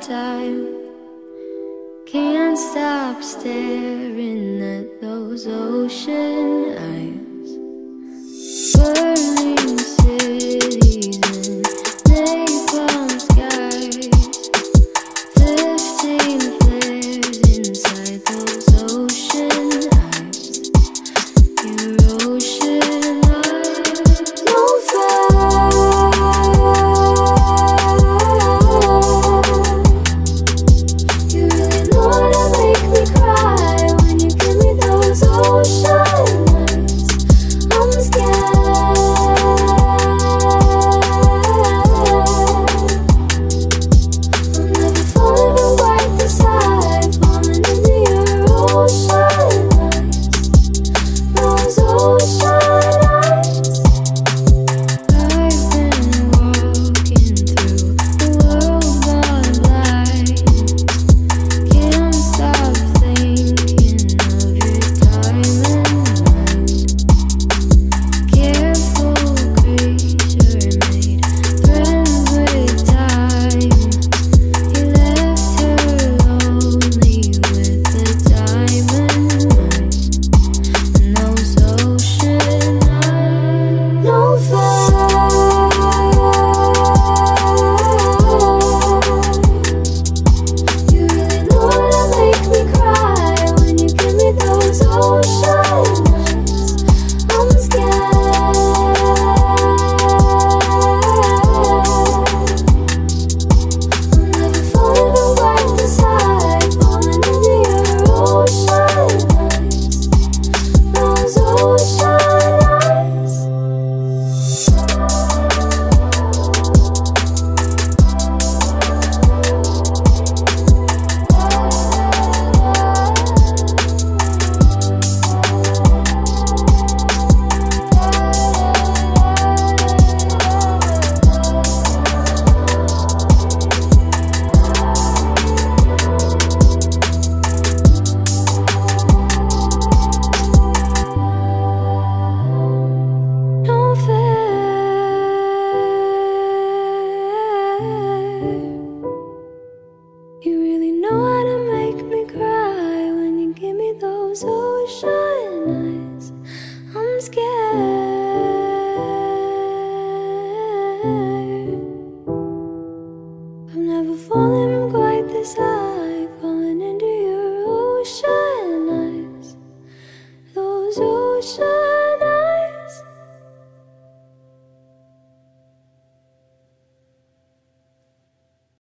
time. Can't stop staring at those ocean eyes. Burning cities and napalm skies. 15 flares inside those ocean eyes. Your ocean eyes. No fire. You really know how to make me cry when you give me those ocean eyes. I'm scared. I'm never falling from right to side, falling into your ocean eyes. Those ocean eyes. I've been walking through the world gone blind. Can't stop thinking of your diamond mind. Careful creature made friends with time. You left her lonely with the diamond mind and those ocean eyes. No fire. You really know how to make me cry when you give me those ocean eyes. I'm scared. I'm never falling from right to side, falling into your ocean eyes. Those ocean eyes. No fair. You really know how to make me cry when you give me those ocean eyes. I'm scared. I'm never falling from quite this high, falling into your ocean eyes. Those ocean